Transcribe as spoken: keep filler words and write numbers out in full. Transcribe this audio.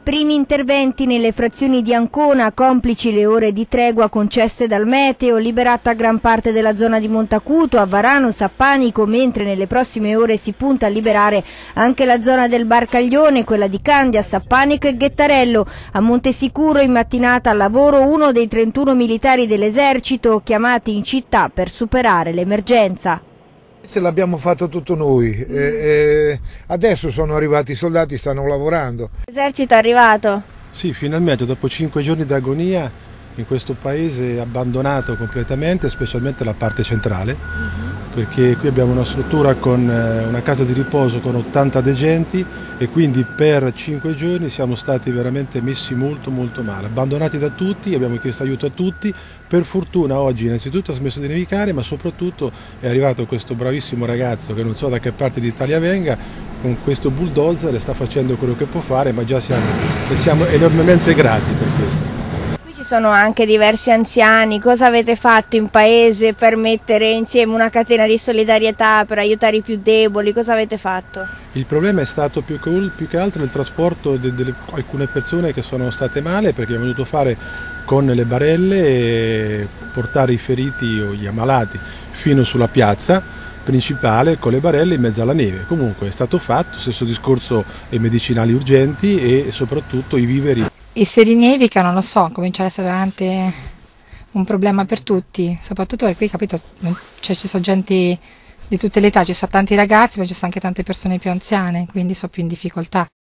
Primi interventi nelle frazioni di Ancona, complici le ore di tregua concesse dal meteo, liberata gran parte della zona di Montacuto, a Varano, Sappanico, mentre nelle prossime ore si punta a liberare anche la zona del Barcaglione, quella di Candia, Sappanico e Ghettarello. A Montesicuro in mattinata al lavoro uno dei trentuno militari dell'esercito chiamati in città per superare l'emergenza. Se l'abbiamo fatto tutto noi, e, e adesso sono arrivati i soldati, stanno lavorando. L'esercito è arrivato? Sì, finalmente dopo cinque giorni di agonia in questo paese abbandonato completamente, specialmente la parte centrale, uh-huh. perché qui abbiamo una struttura con una casa di riposo con ottanta degenti e quindi per cinque giorni siamo stati veramente messi molto molto male, abbandonati da tutti, abbiamo chiesto aiuto a tutti. Per fortuna oggi innanzitutto ha smesso di nevicare, ma soprattutto è arrivato questo bravissimo ragazzo che non so da che parte d'Italia venga, con questo bulldozer e sta facendo quello che può fare, ma già siamo, siamo enormemente grati per questo. Qui ci sono anche diversi anziani, cosa avete fatto in paese per mettere insieme una catena di solidarietà, per aiutare i più deboli, cosa avete fatto? Il problema è stato più che, più che altro il trasporto di alcune persone che sono state male, perché abbiamo dovuto fare con le barelle e portare i feriti o gli ammalati fino sulla piazza principale con le barelle in mezzo alla neve. Comunque è stato fatto, stesso discorso ai medicinali urgenti e soprattutto i viveri. E se rinevica, non lo so, comincia ad essere veramente un problema per tutti, soprattutto perché qui, capito, cioè, ci sono gente di tutte le età, ci sono tanti ragazzi, ma ci sono anche tante persone più anziane, quindi sono più in difficoltà.